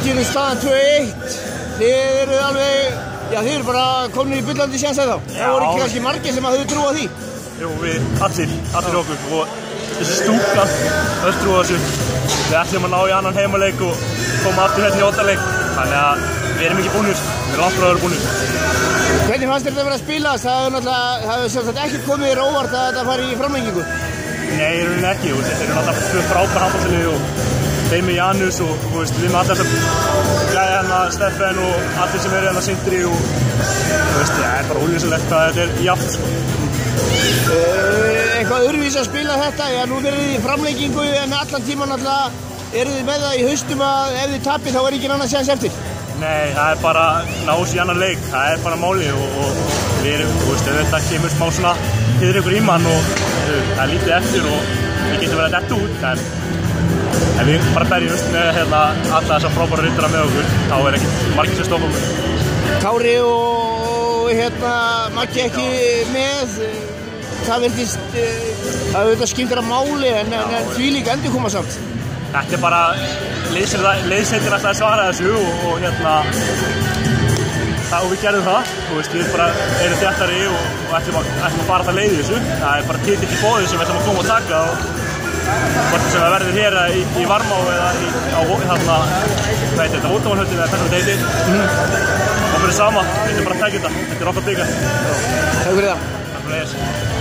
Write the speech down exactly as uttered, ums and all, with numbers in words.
sínum staðan tvö eitt. Þið eru alveg, já þið eru bara komin í bullandi séns að þá. Það voru ekki kannski margir sem að höfðu trú á því. Jú, við allir, allir okkur og þessi stúkan, öll trú á þessu. Við ætlum að ná í annan heimaleik og koma aftur hérna í óttaleik. Þannig að við erum ekki búnir, við erum langt frá að vera búnir. Hvernig fannst þér þetta að vera að spilast? Það hefur náttúrulega, það hefur sjálfsagt ekki komið þér óvart að þetta fari í framlengingu. Nei, í rauninni ekki. Þetta eru náttúrulega tvö frábær handboltalið og þeim með Janus og veist, við með allar þessar gæði hérna, Steffen og allir sem eru hérna Sindri og veist, það er bara ólýsanlegt að þetta er jafnt sko. Uh, eitthvað öðruvísi að spila þetta, já nú verður þið í framlengingu en allan tíman náttúrulega eru þið með það í haustum að ef þið tapir þá er ekki annan séns eftir. Nei, það er bara náðs í annan leik, það er bara máli og, og við erum, þú veist, þetta kemur smá svona fyrir ykkur í mann og uh, það er lítið eftir og við getum verið að detta út en, en við bara berjumst með hérna, alla þessar frábæra ryttara með okkur, þá er ekkert margir sem stoppa okkur. Kári og hérna Maggi ekki með, það verðist, það verður skiptir að máli en, en, en því líka endur koma samt. Þetta er bara leiðseitin alltaf að svara þessu og, og hérna það, og við gerðum það, þú veist, við bara erum þéttari og, og ætlum, að, ætlum að fara það leið í þessu. Það er bara titill í bóði sem við ætlum að koma og taka og hvort sem það verður hér í, í Varmá eða í, á þarna, hvað heitir þetta, Ótavánhöllin eða hvernig þetta heitir. Og fyrir sama, við ætlum bara að taka þetta, þetta er okkar byggar. Takk fyrir það. Takk fyrir þess.